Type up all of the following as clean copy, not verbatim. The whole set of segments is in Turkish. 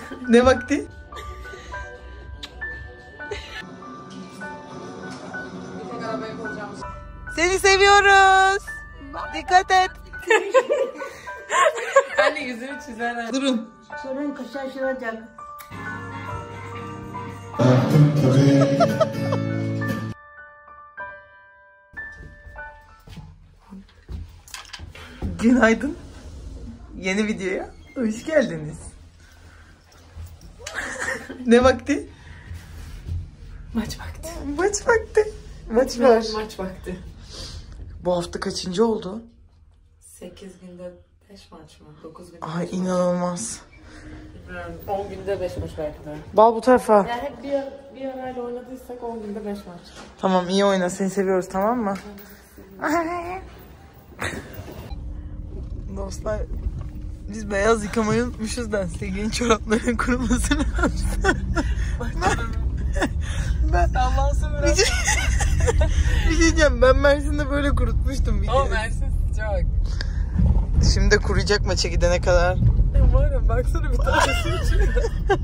Ne vakti? Seni seviyoruz. Dikkat et. Anne yüzünü çizer. Durun. Sorun kısaşılacak. Günaydın. Yeni videoya hoş geldiniz. Ne vakti? Maç vakti. Maç vakti. Maç var. Maç vakti. Bu hafta kaçıncı oldu? 8 günde 5 maç mı? 9 günde Ay inanılmaz. bilmiyorum. 10 günde 5 maç belki de. Bal bu tarafa. Yani hep bir arayla oynadıysak 10 günde 5 maç. Tamam iyi oyna, seni seviyoruz, tamam mı? Dostlar biz beyaz yıkamayı unutmuşuz da Sevgi'nin çoraplarının kuruması lazım. Ben Sallansın biraz. bir şey diyeceğim, ben Mersin'de böyle kurutmuştum bir kere. O Mersin sıcak. Şimdi kuruyacak maça gidene kadar. Var ya baksana bir tanesi içinde.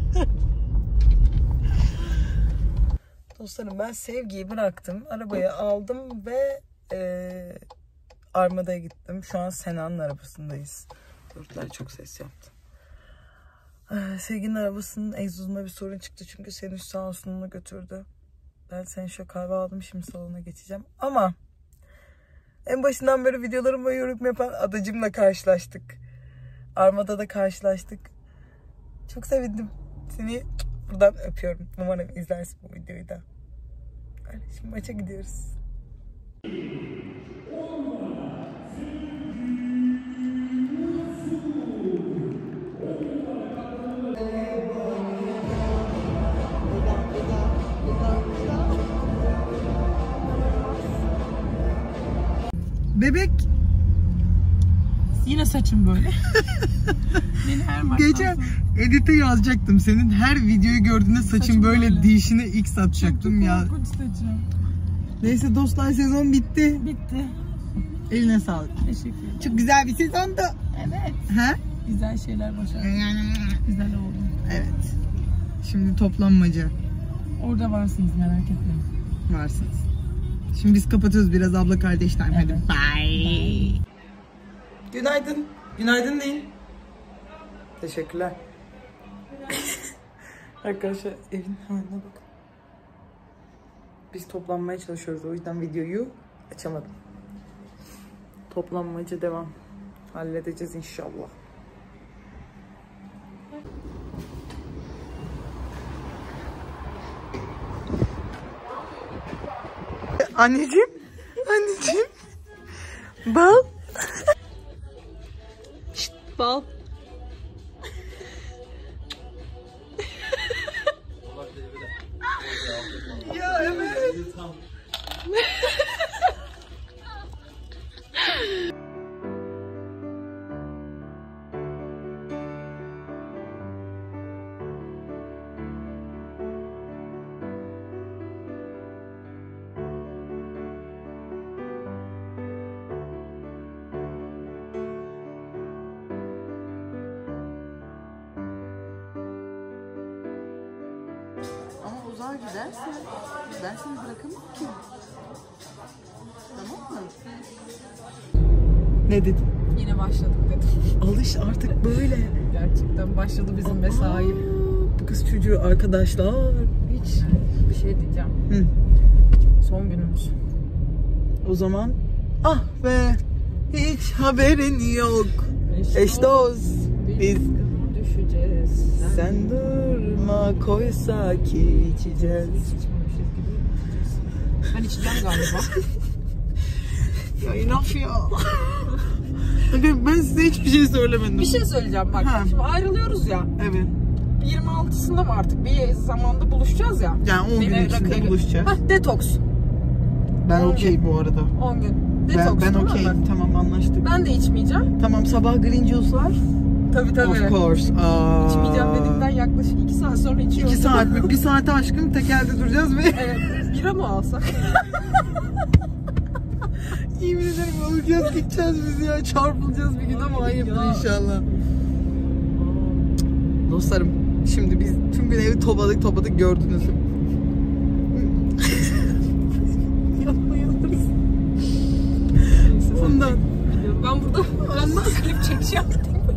Dostlarım ben Sevgi'yi bıraktım. Arabayı aldım ve Armada'ya gittim. Şu an Sena'nın arabasındayız. Dörtler çok ses yaptı. Sevgi'nin arabasının egzozunda bir sorun çıktı. Çünkü Senüş sağ olsun onu götürdü. Ben Senüş'e kahve aldım. Şimdi salona geçeceğim. Ama en başından beri videolarıma yorum yapan adacımla karşılaştık. Armada'da karşılaştık. Çok sevindim. Seni buradan öpüyorum. Umarım izlersin bu videoyu da. Hadi şimdi maça gidiyoruz. Bebek. Yine saçım böyle. Beni her maçtan Geçen edite yazacaktım. Senin her videoyu gördüğünde saçın böyle dişine X atacaktım ya. korkunç saçım. Neyse dostlar, sezon bitti. Bitti. Eline sağlık. Teşekkür ederim. Çok güzel bir sezondu. Evet. Ha? Güzel şeyler başardık. Güzel oldu. Evet. Şimdi toplanmaca Orada varsınız, merak etmeyin. varsınız. Şimdi biz kapatıyoruz biraz abla kardeşler. Hadi Evet. bye. Günaydın. Günaydın deyin. Teşekkürler. Arkadaşlar evin haline bakın. Biz toplanmaya çalışıyoruz. O yüzden videoyu açamadım. Toplanmaca devam. Halledeceğiz inşallah. Anneciğim. Anneciğim. Bal. Şşt, bal. Ya evet. Ama uzağa gidersen ben seni bırakamam ki. Tamam mı? Ne dedin? Yine başladık dedim. Alış artık böyle. Gerçekten başladı bizim mesai. Bu kız çocuğu arkadaşlar. Hiç. Bir şey diyeceğim. Hı. Son günümüz. O zaman ah be, hiç haberin yok. Eş dost biz düşeceğiz. sen durma koysa ki içeceğiz. Ben içeceğim galiba. Ya inaf ya. Ben size hiçbir şey söylemedim. Bir şey söyleyeceğim bak. Ha. Şimdi ayrılıyoruz ya. Evet. 26'sında mı artık bir zamanda buluşacağız ya. Yani 10 gün Beni içinde rakıyla- buluşacağız. Hah, detoks. Ben 10 okey bu arada. 10 gün. Detoks. Ben tamam okeyim. mı? Tamam anlaştık. Ben de içmeyeceğim. Tamam sabah green juice var. Tabii tabii. Of course. Aa. İçmeyeceğim dedikten yaklaşık 2 saat sonra içiyorum. 2 saat mi? 1 saate aşkın tekerde duracağız ve Evet. Bira mı alsak? yemin ederim alacağız gideceğiz biz ya. Çarpılacağız bir gün ama hayırdır inşallah. Dostlarım Şimdi biz tüm gün evi topladık gördünüz. Bundan. Ben burada klip çekeceğim.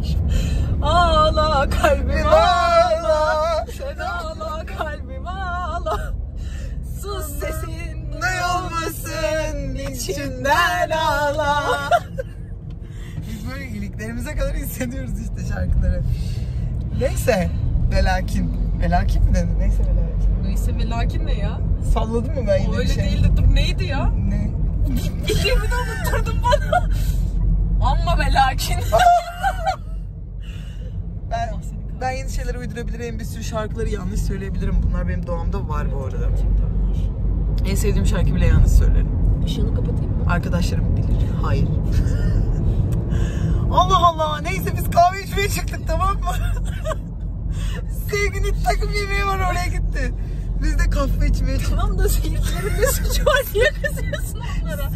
Ağla kalbim ağla. Sen ağla kalbim ağla. Sus sesin Ne olmasın içinden ağla. Biz böyle iliklerimize kadar hissediyoruz işte şarkıları. Neyse. Velakin mi dedin? Neyse velakin. Neyse ve lakin ne ya? Salladım mı ben yine O bir öyle şey? değildi. Dur neydi ya? Ne? İlimi de unutturdun bana. Amma ve lakin. Ben yeni şeyler uydurabilirim. Bir sürü şarkıları yanlış söyleyebilirim. Bunlar benim doğamda var bu arada. En sevdiğim şarkı bile yanlış söylerim. Işığını kapatayım mı? Arkadaşlarım bilir. Hayır. Allah Allah. Neyse biz kahve içmeye çıktık, tamam mı? Sevginin takım yemeği var, oraya gitti. Biz de kahve içmeye çıktık. Tamam da seyircilerin ne suçu var? Niye kızıyorsun onlara?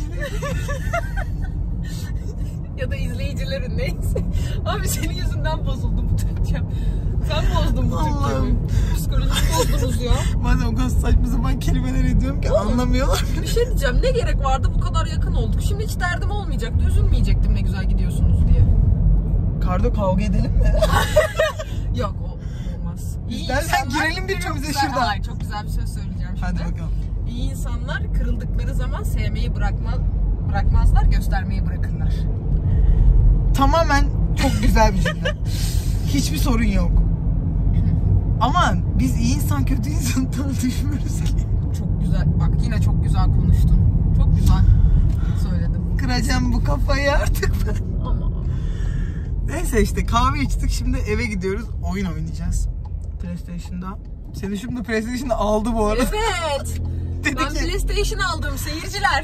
Ya da izleyicilerin, neyse. Abi senin yüzünden bozuldu bu Türkçem. Sen bozdun bu Türkçemi. Psikolojimi bozdunuz ya. Bazen o kadar saçma sapan kelimeler ediyorum ki anlamıyorlar. Bir şey diyeceğim. Ne gerek vardı, bu kadar yakın olduk. Şimdi hiç derdim olmayacaktı. Üzülmeyecektim ne güzel gidiyorsunuz diye. Kardo, kavga edelim mi? Yok, o olmaz. İstersen girelim birbirimize şuradan. Hayır, çok güzel bir söz söyleyeceğim şimdi. Hadi bakalım. İyi insanlar kırıldıkları zaman sevmeyi bırakmazlar, göstermeyi bırakırlar. Tamamen çok güzel bir cümle. Hiçbir sorun yok. Ama biz iyi insan kötü insan tanışmıyoruz ki. Çok güzel. Bak yine çok güzel konuştun. Çok güzel söyledim. Kıracağım bu kafayı artık ben. Ama Neyse işte kahve içtik, şimdi eve gidiyoruz. Oyun oynayacağız. PlayStation'da. Senin şimdi PlayStation'ı aldı bu arada. evet. Dedi Ben ki, PlayStation aldım seyirciler.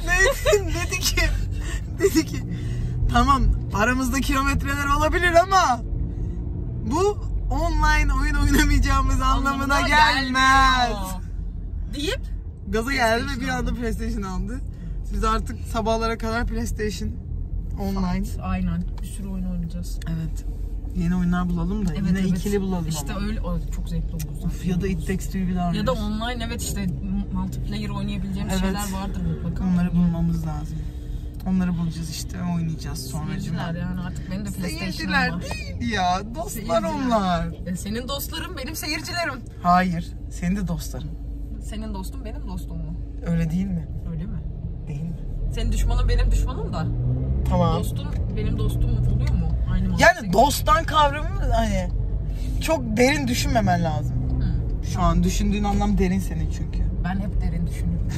dedi ki tamam aramızda kilometreler olabilir ama bu online oyun oynamayacağımız anlamına gelmez. Deyip Gaza geldi ve bir anda PlayStation aldı. Biz artık sabahlara kadar PlayStation online. aynen bir sürü oyun oynayacağız. Evet. Yeni oyunlar bulalım da yine ikili bulalım İşte ama. öyle çok zevkli olur. Of, ya da It Takes Two'yu bir daha Ya da oynarız. online, evet işte multiplayer oynayabileceğimiz Evet. şeyler vardır mutlaka. Onları bulmamız lazım. Onları bulacağız işte, oynayacağız Seyirciler sonracığıma. yani artık benim de PlayStation'ım Seyirciler var. değil ya, dostlar Seyirciler. onlar. Senin dostların benim seyircilerim. Hayır, senin de dostların. Senin dostun benim dostum mu? Öyle değil mi? Öyle mi? Değil mi? Senin düşmanın benim düşmanım da. Tamam. Dostum benim dostum oluyor mu? Aynı mantıkta Yani gibi. dosttan kavramı hani çok derin düşünmemen lazım. Hı. Şu an düşündüğün anlam derin senin çünkü. Ben hep derin düşünürüm.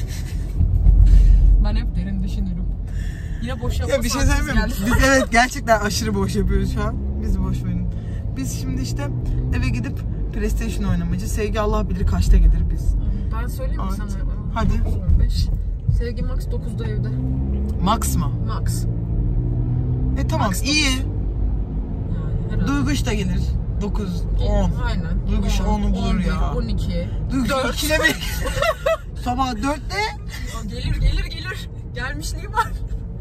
Ben hep derin düşünürüm. Yine boş yapma Ya bir şey söyleyeyim mi? geldi. Biz evet gerçekten aşırı boş yapıyoruz şu an. Biz boş verin. Biz şimdi işte eve gidip PlayStation oynamayacağız. Sevgi Allah bilir kaçta gelir biz. Ben söyleyeyim mi Evet. sana? Hadi. 5. Sevgi Max 9'da evde. Max mı? Max. Tamam Max iyi. Yani herhalde. Duyguş da gelir. 9, 10. Aynen. Duyguş 10'u bulur 11, ya. 12. Duyguş 4. 2'de bir. Sabah 4'te. Gelir. Gelmişliği var.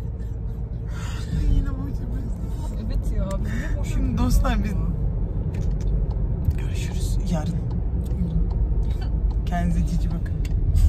Yine boş yapıyoruz. Evet ya. Ben de boş Şimdi dostlar biz görüşürüz yarın. Kendinize cici bakın.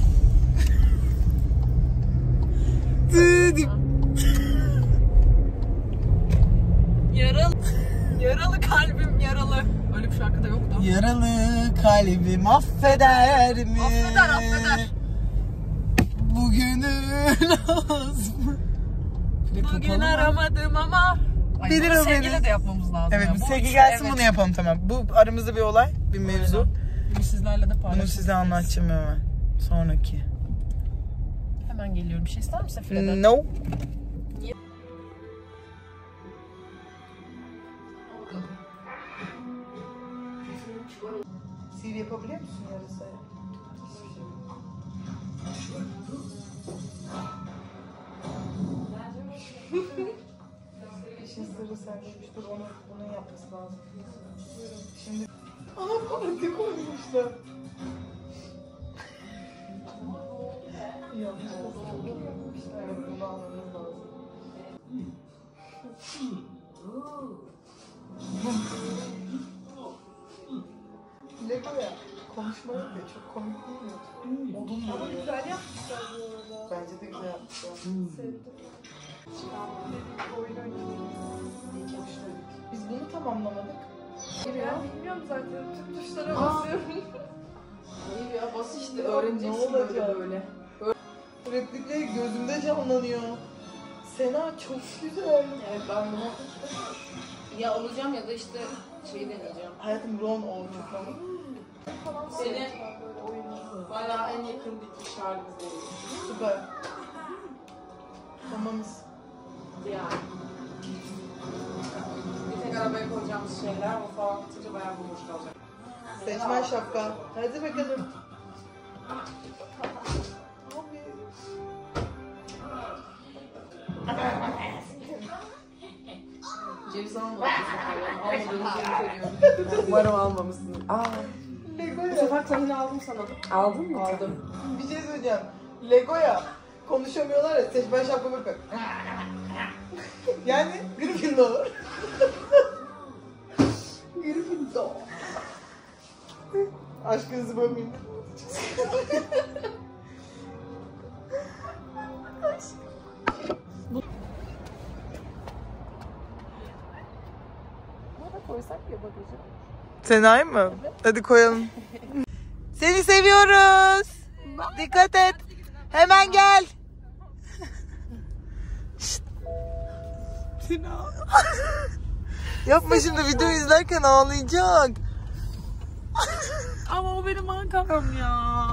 Yaralı kalbim yaralı. Öyle bir şarkı da yoktu. Yaralı kalbim affeder mi? Affeder. Bugünü lazım. Bugün aramadım ama. Ay, Bilir bunu o sevgili beni. de yapmamız lazım. Evet, ya. bir Bu sevgi üç- gelsin, evet. bunu yapalım, tamam. Bu aramızda bir olay, bir mevzu. Aynen. Bunu sizlerle de paylaşalım. Bunu size anlatacağım hemen. Sonraki. Hemen geliyorum. Bir şey ister misin Freda? No. Sihir yapabiliyor musun yarısaya? İşin sırrı sendeymiş. Dur onu yapması lazım. Şimdi... Ana parti koymuşlar. Yapmışlar. Evet, bunu almamız lazım. Lego'ya konuşma yok ya, çok komik değil mi? Odun mu? Ama güzel yapmışlar bu arada. Bence de güzel yapmışlar. Sevdim. Oyun oynadık. Biz bunu tamamlamadık. Ya bilmiyorum zaten. Tüm tuşlara basıyorum. Hayır ya, bas işte, öğreneceksin böyle. Replikleri gözümde canlanıyor. Sena çok güzel. Evet ben bunu ya alacağım ya da işte şey deneyeceğim. Hayatım Ron olacak ama. Seni bayağı en yakın bitmiş halimiz değil. Süper. Tamamız. Yani. Bir tek arabaya koyacağımız şeyler o falan bitince bayağı bulmuş kalacak. Seçmen şapka. Hadi bakalım. Ceviz almadım bu sefer. Almadığınızı ediyorum. Umarım almamışsınız. Lego'ya. Bu sefer tahini aldım sana. Aldın mı? Aldım. Bir şey söyleyeceğim. Lego'ya konuşamıyorlar ya, seçmen şapka bakın. Yani Gryffindor. Gryffindor. Aşkınızı bölmeyin. Buna da koysak ya bagajı. Senay mı? Hadi koyalım. Seni seviyoruz. Dikkat et. Hemen gel. Sena. Yapma şimdi, video izlerken ağlayacak. Ama o benim Ankara'm ya.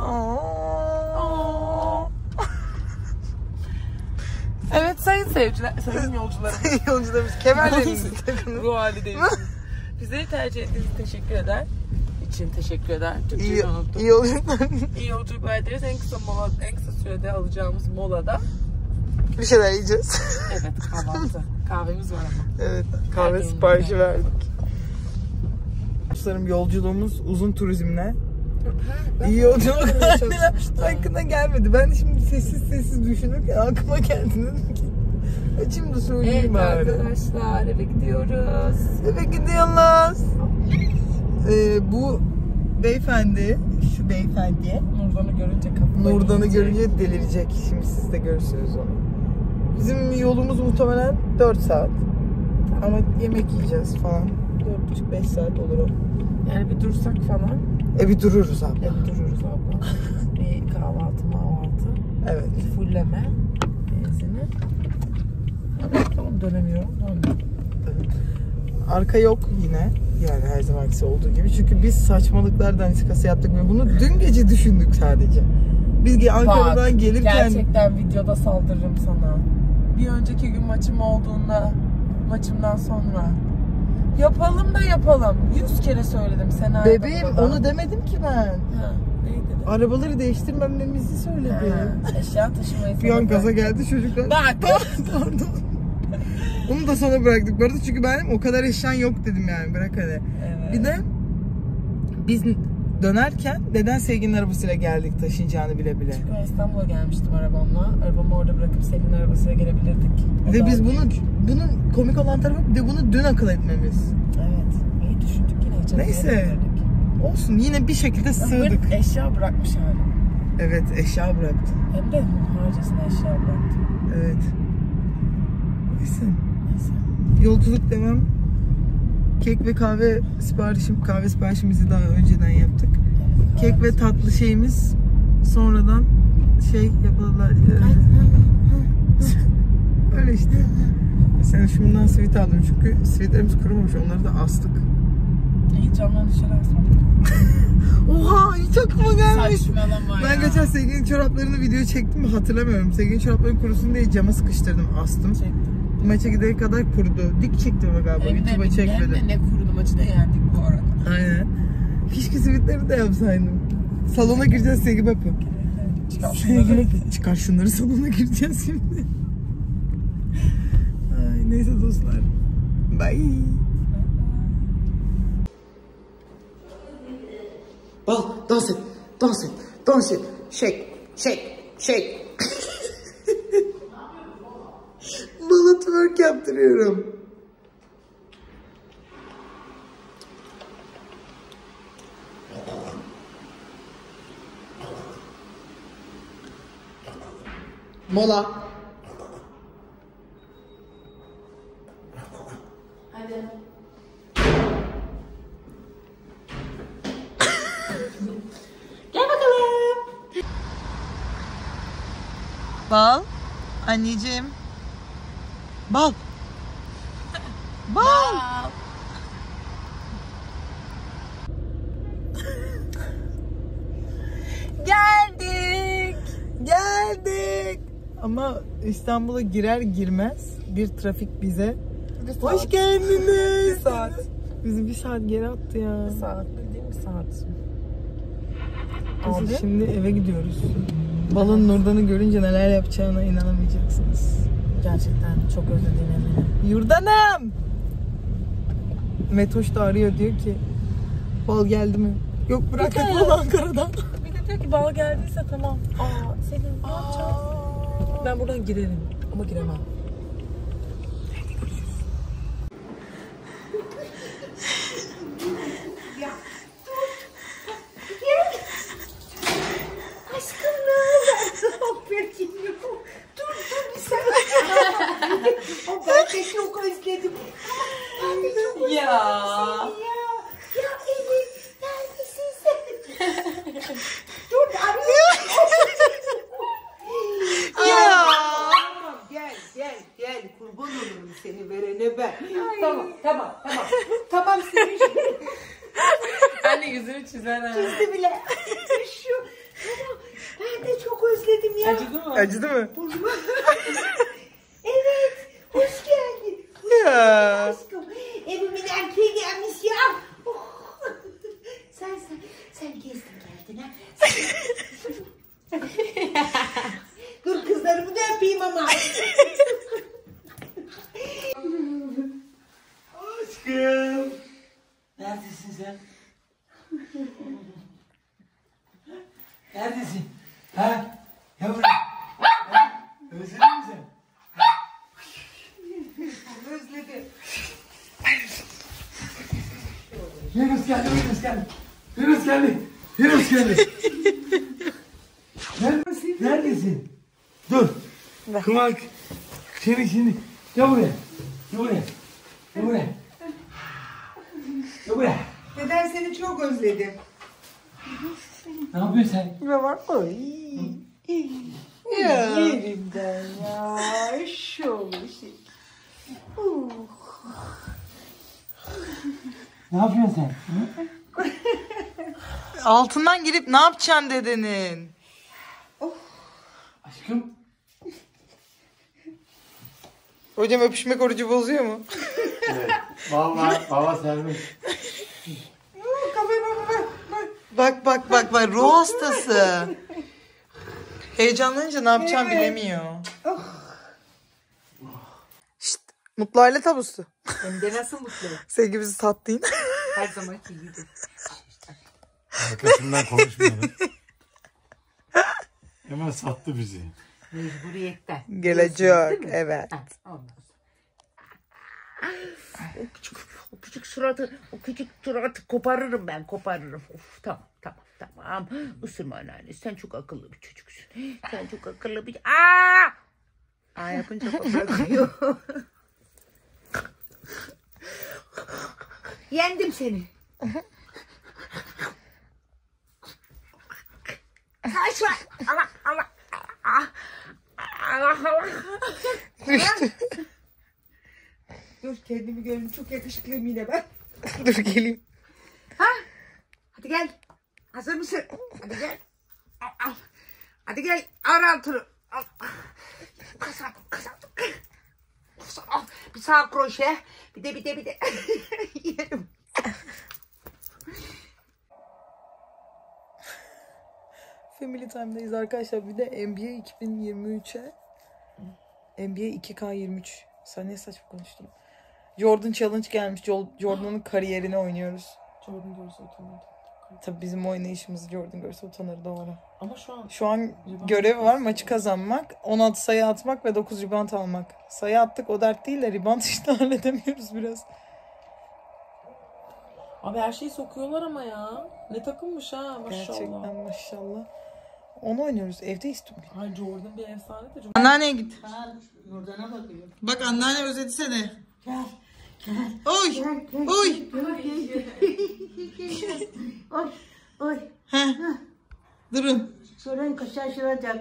Evet sayın seyirciler, sayın yolcularım. Yolcularımız kemerlerinizi takın. Ruh hali değilsiniz. Bizleri tercih ettiğiniz için teşekkür eder. İyi yolculuklar. İyi yolculuklar dileriz. En kısa sürede alacağımız molada. Bir şeyler yiyeceğiz. Evet, kahvaltı. Kahvemiz var ama. Evet, kahve siparişi verdik. Dostlarım, yolculuğumuz uzun turizmle. İyi yolculuklar. Hakkında gelmedi. Ben de şimdi sessiz düşünürken aklıma geldi, dedim ki açayım da söyleyeyim bari. Arkadaşlar eve gidiyoruz. Eve gidiyoruz. Bu beyefendi, şu beyefendiye Nurdan'ı görünce delirecek. Şimdi siz de görürsünüz onu. Bizim yolumuz muhtemelen 4 saat. Ama yemek yiyeceğiz falan. 4,5-5 saat olur o. Yani bir dursak falan. Bir dururuz abla. Bir kahvaltı. Evet. Bir fulleme. Benzini. Tamam, dönemiyorum. Evet. Arka yok yine. Yani her zamanki olduğu gibi. Çünkü biz saçmalıklar daniskası yaptık ve bunu dün gece düşündük sadece. Biz Ankara'dan gelirken... Gerçekten videoda saldırırım sana. Bir önceki gün maçımdan sonra. Yapalım da yapalım. 100 kere söyledim Sena'ya. Bebeğim onu demedim ki ben. Ha, neydi? Arabaları değiştirmememizi söyledi. Eşya taşımayı. Bir an gaza geldi çocuklar. Pardon. Onu da sana bıraktık bu arada, çünkü benim o kadar eşyan yok dedim yani, bırak hadi. Evet. Bir de biz dönerken neden Sevgi'nin arabasıyla geldik, taşınacağını bile bile. Çünkü ben İstanbul'a gelmiştim arabamla. Arabamı orada bırakıp Selin'in arabasıyla gelebilirdik. Ve biz bunun komik olan tarafı, bir de bunu dün akıl etmemiz. Evet. İyi düşündük yine. Neyse. Olsun, yine bir şekilde sığdık. Eşya bırakmış hali. Evet, eşya bıraktı. Hem de harcasına eşya bıraktı. Evet. Neyse. Yolculuk devam. Kek ve kahve siparişimizi daha önceden yaptık. Evet, kek ve tatlı şeyimiz sonradan yapılırlar. Öyle işte. Sen şundan sweet aldım çünkü sweetlerimiz kurumamış, onları da astık. İyi, camdan dışarı asmadık. Oha, hiç aklıma gelmiş. Saçmalama ya. Ben geçen Sevgi'nin çoraplarını video çektim mi hatırlamıyorum. Sevgi'nin çoraplarını kurusun diye cama sıkıştırdım, astım. Çektim. Maça gidene kadar kurudu. Dik çektim galiba. YouTube'a çekmedim. Hem de ne kurudu, maçı da yendik bu arada. Aynen. Keşke sivitleri de yapsaydım. Salona gireceğiz Sevgi Bapı. Çıkar şunları, salona gireceğiz şimdi. Ay, neyse dostlar. Bye. Al, dans et. Shake. Bana twerk yaptırıyorum. Mola. Hadi. Gel bakalım. Bal. Anneciğim. Bal. Bal. Geldik. Geldik. Ama İstanbul'a girer girmez bir trafik bize. Hoş geldiniz. Bir saat. Bizi bir saat geri attı ya. Saat değil mi saat? Biz şimdi eve gidiyoruz. Balın Nurdan'ı görünce neler yapacağına inanamayacaksınız. Gerçekten çok özlediğim eminim. Yurdanım! Metoş da arıyor, diyor ki bal geldi mi? Yok bırak Bal Ankara'dan. Bir de diyor ki bal geldiyse tamam. Selin ne yapacağız? Ben buradan girerim ama giremem. Aşkım ne yapıyorsun? Dur bir saniye. Ben de çok özledim. Ben de çok özledim Ya. seni ya. Ya Elif neredesin sen? Dur arıyorum. Ya! Tamam gel kurban olurum seni verene ben. Tamam. Tamam seni Anne yüzünü çizer ha. çizdi bile. Şu. Tamam. Ben de çok özledim ya. Acıdı mı? Acıdı mı? Evet. Hoş geldin. Ya! Aşkım. Evimin erkeği gelmiş ya. Oh. Sen gezdin geldin ha. Dur kızlarımı da öpeyim ama. Aşkım. Neredesin sen? Neredesin? Ha? Yavrum. Ha? Özledin mi sen? Özledim. Yunus geldi. Neredesin? Dur. Kıvanç. Seni şimdi. Gel buraya. Neden seni çok özledim. Ne yapıyorsun sen? Ne var? Ay. Yerimden ya. Şu şey. Ne yapıyorsun sen? Hı? Altından girip ne yapacaksın dedenin? Aşkım. Hocam öpüşmek orucu bozuyor mu? Evet. Vallahi baba servis. Bak ruh hastası. Heyecanlanınca ne yapacağını bilemiyor. Şşt, mutlu aile tabusu. Hem de nasıl mutlu. Sevgimizi sattın. Her zamanki gibi. Arkasından konuşmayalım. Hemen sattı bizi. Mecburiyetten. Gelecek, evet. Ondan sonra. O küçük suratı koparırım ben. Of, tamam. Isırma anneanne. Sen çok akıllı bir çocuksun. Sen çok akıllı bir... Aa yapınca bırakıyor. Yendim seni. Kaç var. Allah. Düştü. Dur kendimi görün. Çok yakışıklıyım yine ben. Dur geleyim. Hadi gel. Hazır mısın? Hadi gel. Al. Hadi gel. Al altını. Al. Kazan. Al. Bir sağ kroşe. Bir de. Yerim. Family Time'dayız arkadaşlar. Bir de NBA 2023'e NBA 2K23. Sen ne saçma konuştun. Jordan Challenge gelmiş. Jordan'ın kariyerini oynuyoruz. Jordan görse utanırdı. Tabii bizim oynayışımız Jordan görse utanır, doğru. Ama Şu an görev var, maçı kazanmak, 16 sayı atmak ve 9 rebound almak. Sayı attık, o dert değil de rebound işte halledemiyoruz biraz. Abi her şeyi sokuyorlar ama ya. Ne takılmış ha maşallah. Gerçekten maşallah. Onu oynuyoruz. Evdeyiz tüm gün. Ay Jordan bir efsanedir. Anneanneye git. Nurdan'a bakıyorum. Bak anneanne özledi seni. Gel. Gel. Oy. Gel. Oy. Oy. Oy. Heh. Durun. Şuradan şaşıracak.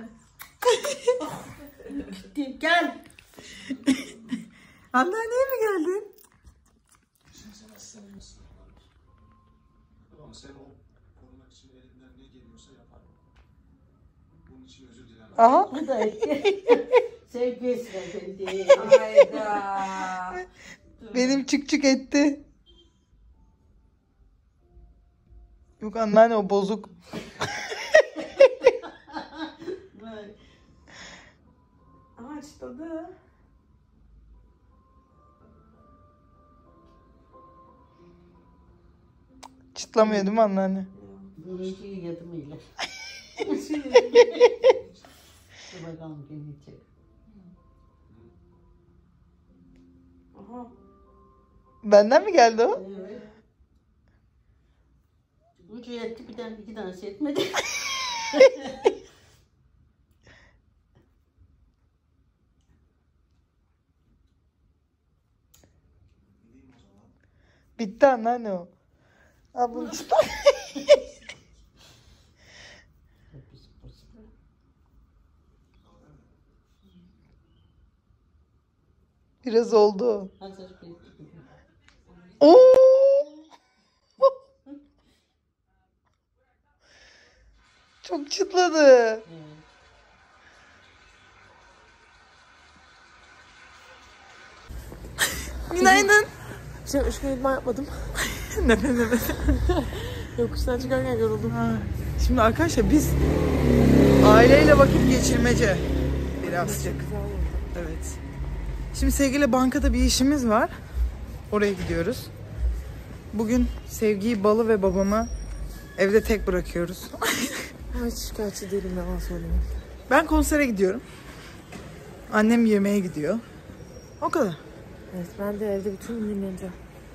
Gitti. Gel. Anneanneye mi geldin? Ama sen o korumak için elinden ne geliyorsa yapar. Bunun için özür dilerim. Aha. Bu da sevgisi efendi. Hayda. Benim çık etti. Yok anneanne o bozuk. Açladı. Çıtlamıyor değil mi anneanne? Birinci yadımıyla. Dur bakalım gelecek. Aha. Benden mi geldi o? Evet. Ucu yetti bir tane iki tane etmedi. Bitti anneanne o. Al bunu çıtla. Biraz oldu. Hazır bir. Oo! Çok çıtladı. Günaydın. Şu idman yapmadım. Nefes. Yokuştan çıkarken yoruldum. Şimdi arkadaşlar biz aileyle vakit geçirmece birazcık. Evet. Şimdi Sevgi'yle bankada bir işimiz var. Oraya gidiyoruz. Bugün Sevgi'yi, Balı ve babamı evde tek bırakıyoruz. Ay hiç şikayetçi değilim yalan söyleyeyim. Ben konsere gidiyorum. Annem yemeğe gidiyor. O kadar. Evet ben de evde bütün gün dinleneceğim.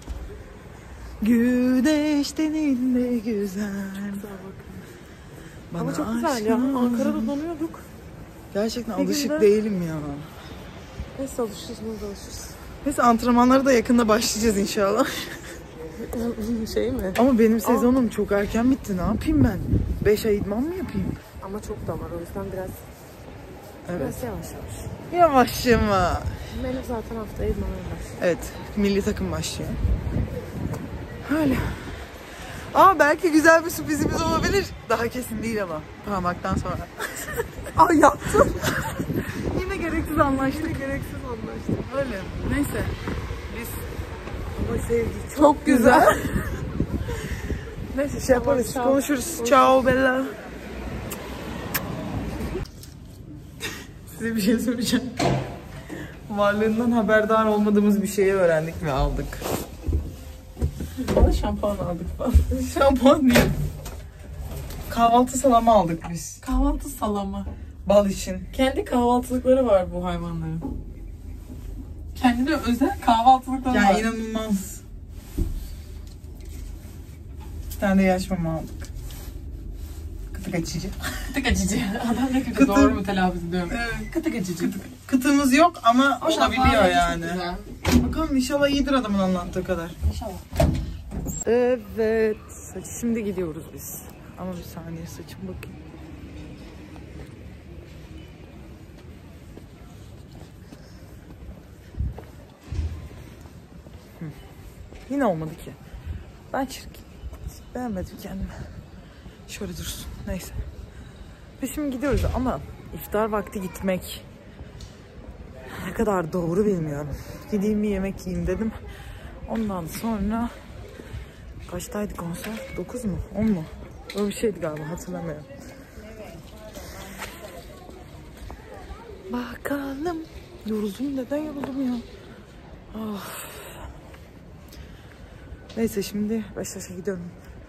Güneşten ne güzel. Ama Bana çok güzel ya. aşkım. Ankara'da donuyorduk. Gerçekten Bir alışık günde- değilim ya. Neyse alışırız bunu da alışırız. Neyse antrenmanlara da yakında başlayacağız inşallah. Şey mi? Ama benim sezonum çok erken bitti. Ne yapayım ben? 5 ay idman mı yapayım? Ama çok damar o yüzden biraz Evet. yavaş yavaş. Yavaş yavaş. Benim zaten haftaya idmanım var. Evet. Milli takım başlıyor. Öyle. Aa belki güzel bir sürprizimiz olabilir. Daha kesin değil ama. Parmaktan sonra. Ay yaptım. Yine gereksiz anlaştık. Öyle. Neyse. Biz ama sevgi çok güzel. Neyse şey yaparız. Tamam, Konuşuruz. Ciao Bella. Size bir şey söyleyeceğim. Varlığından haberdar olmadığımız bir şeyi öğrendik ve aldık. Bana şampuan aldık falan. Şampuan değil. Kahvaltı salamı aldık biz. Kahvaltı salamı. Bal için. Kendi kahvaltılıkları var bu hayvanların. Kendine özel kahvaltılıkları var. Ya inanılmaz. Bir tane de yaş mama aldık. Kıtık açıcı. Kıtık açıcı. Adam ne kötü Kıtı- doğru mu telaffuz ediyorum. Evet. Kıtık açıcı. Kıtığımız yok ama O şampuan olabiliyor rengi yani. Çok güzel. Bakalım inşallah iyidir adamın anlattığı kadar. İnşallah. Evet. Şimdi gidiyoruz biz. Ama bir saniye saçım bakayım. Yine olmadı ki. Ben çirkin. Beğenmedim kendimi. Şöyle dursun. Neyse. Biz şimdi gidiyoruz ama iftar vakti gitmek ne kadar doğru bilmiyorum. Gideyim bir yemek yiyeyim dedim. Ondan sonra kaçtaydı konser? 9 mu? 10 mu? Öyle bir şeydi galiba, hatırlamıyorum. Bakalım. Yoruldum. Neden yoruldum ya? Of. Neyse şimdi Beşiktaş'a gidiyorum.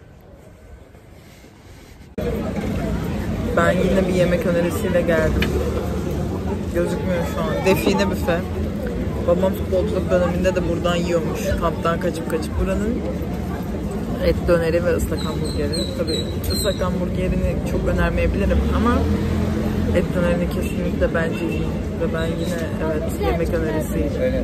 Ben yine bir yemek önerisiyle geldim. Gözükmüyor şu an. Define büfe. Babam futbolculuk döneminde de buradan yiyormuş. Kamptan kaçıp buranın Et döneri ve ıslak hamburgeri. Tabii ıslak hamburgerini çok önermeyebilirim ama et dönerini kesinlikle bence iyi. Ve ben yine evet yemek önerisiyim.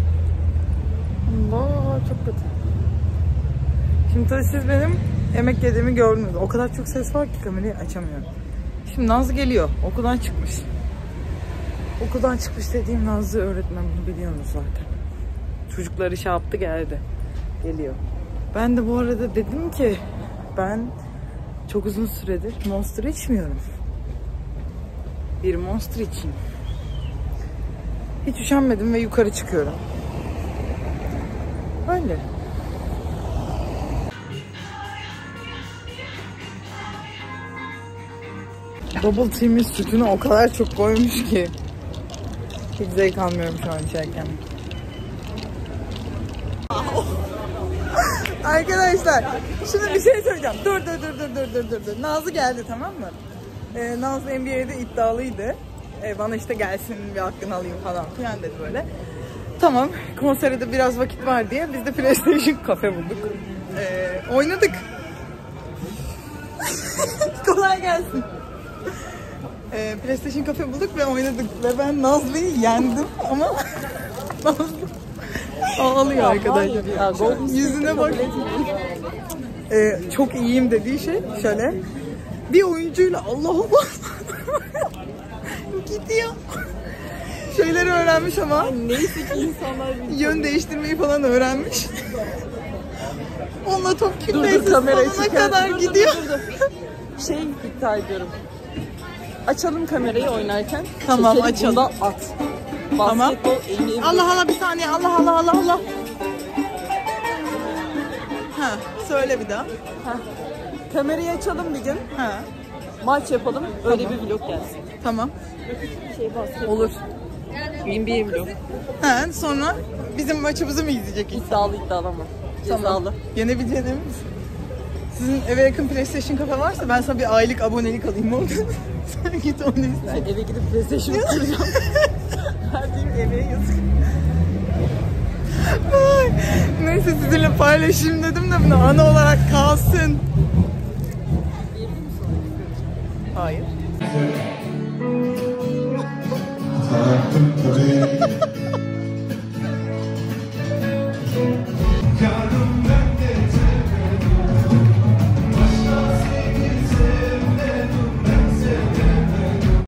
Vaa çok kötü. Şimdi tabii siz benim yemek yediğimi gördünüz. O kadar çok ses var ki kamerayı açamıyorum. Şimdi Nazlı geliyor. Okuldan çıkmış. Okuldan çıkmış dediğim Nazlı öğretmen, bunu biliyorsunuz zaten. Çocukları şey yaptı, geldi. Geliyor. Ben de bu arada dedim ki ben çok uzun süredir Monster içmiyorum. Bir Monster içeyim. Hiç üşenmedim ve yukarı çıkıyorum. Öyle. Bubble Tea'min sütünü o kadar çok koymuş ki hiç zevk almıyorum şu an içerken. Arkadaşlar şimdi bir şey söyleyeceğim. Dur. Nazlı geldi, tamam mı? Nazlı NBA'de iddialıydı. Bana işte gelsin bir hakkını alayım falan filan dedi böyle. Tamam, konsere de biraz vakit var diye biz de PlayStation kafe bulduk. Oynadık. Kolay gelsin. PlayStation kafe bulduk ve oynadık ve ben Nazlı'yı yendim ama Nazlı ağlıyor arkadaşlar. Yüzüne bak. Çok iyiyim dediği şey şöyle. Bir oyuncuyla Allah Allah gidiyor. Şeyleri öğrenmiş ama neyse ki insanlar yön değiştirmeyi falan öğrenmiş. Onunla top kütlesi sonuna kadar gidiyor. Şey iddia ediyorum. Açalım kamerayı oynarken. Tamam, açalım. At. Tamam. Allah bir saniye. Allah. Ha, söyle bir daha. Heh. Kamerayı açalım bir gün. Ha, Maç yapalım. Öyle bir vlog gelsin. tamam. Basketbol. Olur. NBA vlog. Ha, sonra bizim maçımızı mı izleyecek insan? İddialı ama. Cezalı. Yenebileceğine emin misin? Sizin eve yakın PlayStation kafe varsa ben sana bir aylık abonelik alayım orada. Sen git onu izle. Ben eve gidip PlayStation kuracağım. Verdiğim emeğe yazık. Neyse sizinle paylaşayım dedim de bunu ana olarak kalsın. Hayır.